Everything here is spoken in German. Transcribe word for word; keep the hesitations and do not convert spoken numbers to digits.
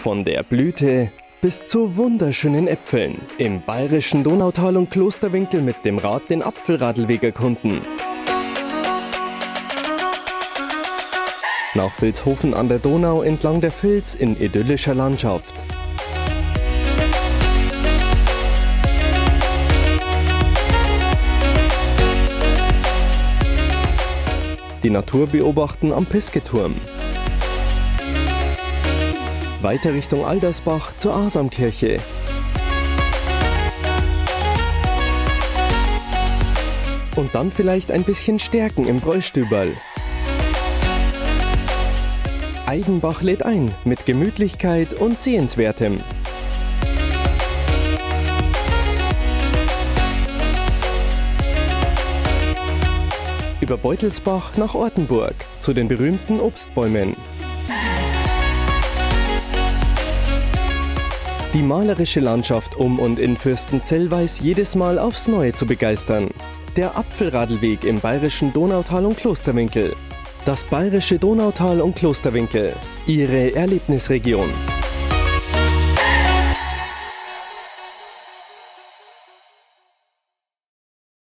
Von der Blüte bis zu wunderschönen Äpfeln. Im bayerischen Donautal und Klosterwinkel mit dem Rad den Apfelradlweg erkunden. Nach Vilshofen an der Donau entlang der Vils in idyllischer Landschaft. Die Natur beobachten am Pisketurm. Weiter Richtung Aldersbach zur Asamkirche. Und dann vielleicht ein bisschen stärken im Bräustüberl. Aidenbach lädt ein mit Gemütlichkeit und Sehenswertem. Über Beutelsbach nach Ortenburg zu den berühmten Obstbäumen. Die malerische Landschaft um und in Fürstenzell weiß jedes Mal aufs Neue zu begeistern. Der Apfelradlweg im bayerischen Donautal und Klosterwinkel. Das bayerische Donautal und Klosterwinkel. Ihre Erlebnisregion.